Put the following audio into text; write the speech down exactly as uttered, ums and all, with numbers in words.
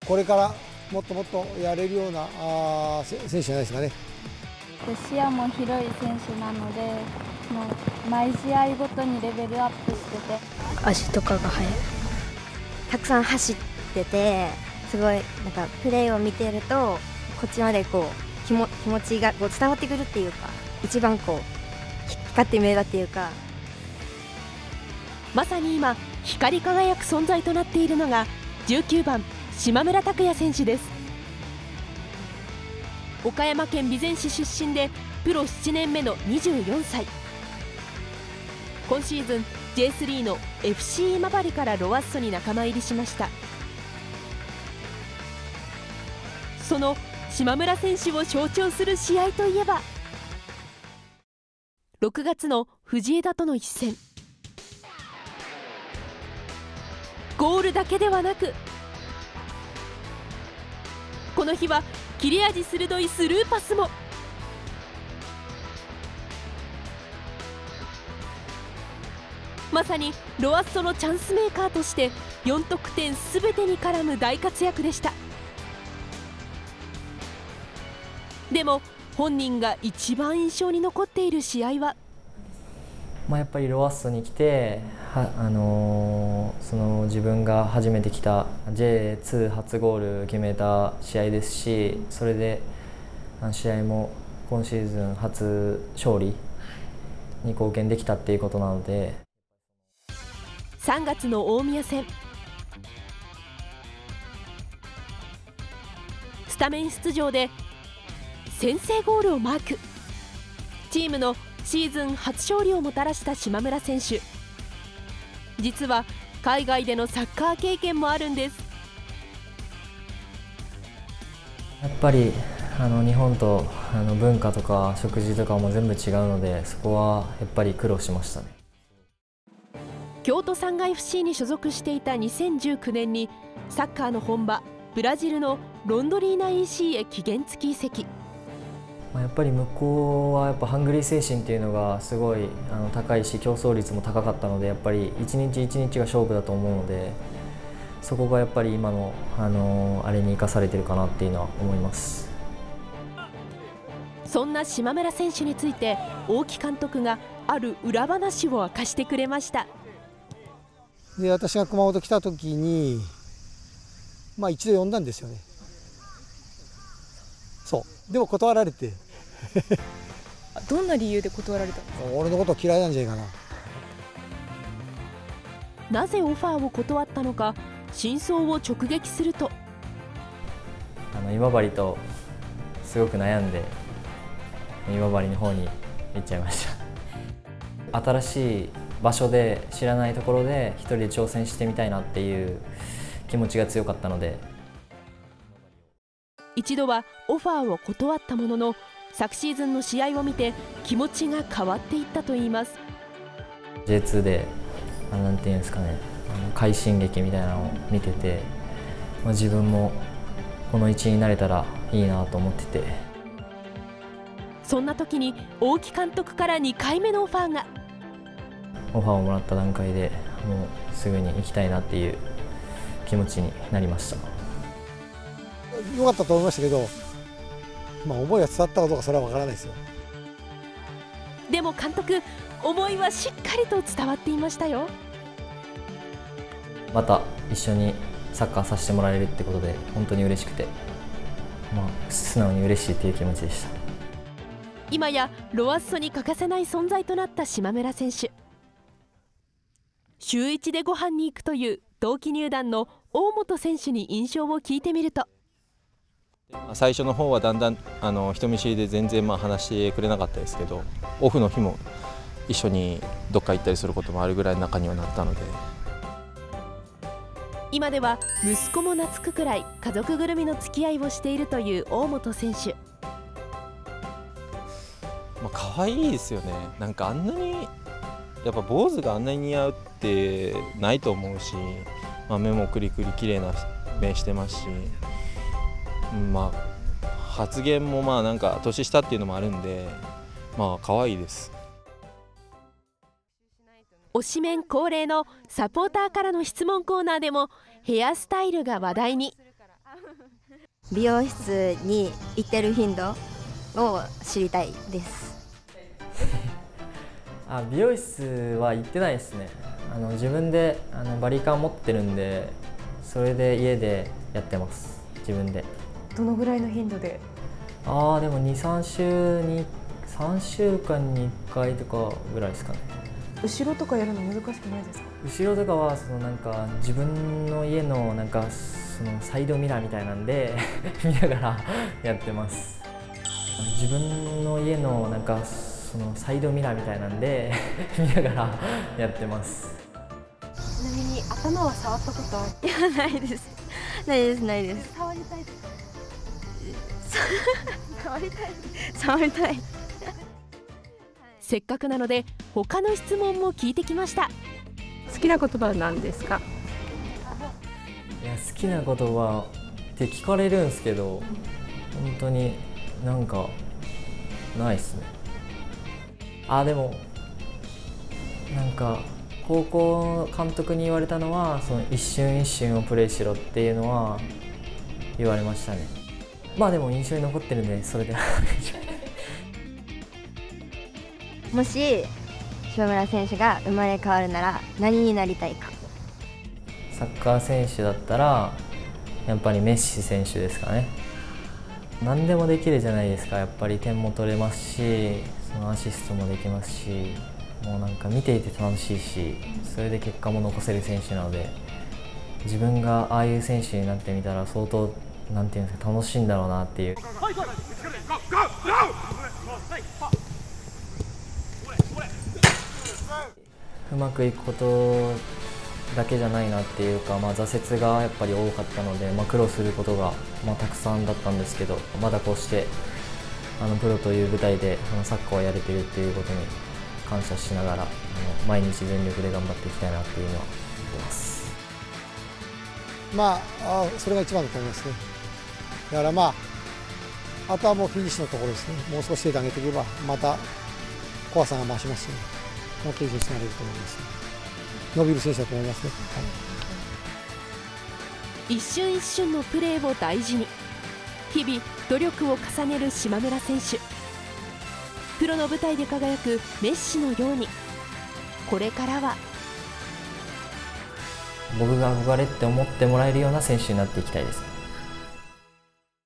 これからもっともっとやれるようなあ選手じゃないですかね。 視野も広い選手なので、もう毎試合ごとにレベルアップしてて、 足とかが速い。たくさん走ってて、すごいなんかプレーを見てるとこっちまでこう 気, も気持ちがこう伝わってくるっていうか、一番こう光って見えたっていうか、 まさに今光り輝く存在となっているのがじゅうきゅうばん島村拓也選手です。岡山県備前市出身でプロななねんめのにじゅうよんさい。今シーズン ジェイスリー の エフシー 今治からロアッソに仲間入りしました。その島村選手を象徴する試合といえばろくがつの藤枝との一戦。ゴールだけではなく、この日は切れ味鋭いスルーパスも。まさにロアッソのチャンスメーカーとしてよんとくてんすべてに絡む大活躍でした。でも本人が一番印象に残っている試合は、 まあ、やっぱりロアッソに来て、はあのー、その自分が初めて来た ジェイツー 初ゴール決めた試合ですし、それで試合も今シーズン初勝利に貢献できたっていうことなので。 さんがつの大宮戦、スタメン出場で先制ゴールをマーク。チームのシーズン初勝利をもたらした島村選手、実は海外でのサッカー経験もあるんです。 やっぱりあの日本とあの文化とか食事とかも全部違うので、そこはやっぱり苦労しましたね。 京都サンガ エフシー に所属していたにせんじゅうきゅうねんにサッカーの本場ブラジルのロンドリーナ イーシー へ期限付き移籍。 やっぱり向こうはやっぱハングリー精神っていうのがすごいあの高いし、競争率も高かったので、やっぱり一日一日が勝負だと思うので、そこがやっぱり今のあのあれに生かされてるかなっていうのは思います。 そんな島村選手について大木監督がある裏話を明かしてくれました。 で、私が熊本来た時に、まあ一度呼んだんですよね。そうでも断られてどんな理由で断られたんですか？ 俺のこと嫌いなんじゃないかな。なぜオファーを断ったのか、真相を直撃すると、 あの今治とすごく悩んで今治の方に行っちゃいました。新しい場所で知らないところで一人で挑戦してみたいなっていう気持ちが強かったので、 一度はオファーを断ったものの、昨シーズンの試合を見て気持ちが変わっていったといいます。 ジェイツー でなんていうんですかね、快進撃みたいなのを見てて、まあ、自分もこの位置になれたらいいなと思ってて、 そんな時に大木監督からにかいめのオファーが。 オファーをもらった段階でもうすぐに行きたいなっていう気持ちになりました。 良かったと思いましたけど、まあ、思いが伝わったかどうかそれは分からないですよ。 でも監督、思いはしっかりと伝わっていましたよ。 また一緒にサッカーさせてもらえるってことで本当に嬉しくて、まあ、素直に嬉しいっていう気持ちでした。 今やロアッソに欠かせない存在となった島村選手。週一でご飯に行くという同期入団の大本選手に印象を聞いてみると、 最初の方はだんだんあの人見知りで全然まあ話してくれなかったですけど、オフの日も一緒にどっか行ったりすることもあるぐらいの仲にはなったので、 今では息子も懐くくらい家族ぐるみの付き合いをしているという大本選手。 まあ可愛いですよね。なんかあんなにやっぱ坊主があんなに似合うってないと思うし、まあ、目もクリクリ綺麗な目してますし、まあ発言もまあなんか年下っていうのもあるんで、まあ可愛いです。 推しメン恒例のサポーターからの質問コーナーでもヘアスタイルが話題に。 美容室に行ってる頻度を知りたいです。 あ、美容室は行ってないですね。あの自分であのバリカン持ってるんで、それで家でやってます、自分で。 どのぐらいの頻度で？ ああ、でもにさん週にさんしゅうかんにいっかいとかぐらいですかね。 後ろとかやるの難しくないですか？ 後ろとかはそのなんか自分の家のなんかそのサイドミラーみたいなんで見ながらやってます。自分の家のなんかそのサイドミラーみたいなんで見ながらやってます。 ちなみに頭は触ったことある？ いや、ないです。ないです、ないです。 触りたいとか？触りたい。 触りたい。 せっかくなので他の質問も聞いてきました。 好きな言葉は何ですか？ いや、好きな言葉って聞かれるんですけど、本当になんかないっすね。あ、でもなんか高校の監督に言われたのは、その一瞬一瞬をプレーしろっていうのは言われましたね。まあでも印象に残ってるんで、それでもし島村選手が生まれ変わるなら何になりたいか。 サッカー選手だったらやっぱりメッシ選手ですかね。何でもできるじゃないですか。やっぱり点も取れますし、そのアシストもできますし、もうなんか見ていて楽しいし、それで結果も残せる選手なので、自分がああいう選手になってみたら相当なんていうんですか、楽しいんだろうなっていう。うまくいくことだけじゃないなっていうか、まあ、挫折がやっぱり多かったので、まあ、苦労することが、まあ、たくさんだったんですけど、まだこうしてあのプロという舞台であのサッカーをやれているっていうことに感謝しながら、あの毎日全力で頑張っていきたいなっていうのは思ってます。 まあ、あそれが一番だと思いますね。だからまあ、あとはもうフィニッシュのところですね。もう少し精度上げていけば、また怖さが増しますし、ね、もういい選手になれると思います、ね。伸びる選手だと思いますね。はい、 一瞬一瞬のプレーを大事に、日々努力を重ねる島村選手。プロの舞台で輝くメッシのように、これからは僕が憧れって思ってもらえるような選手になっていきたいです。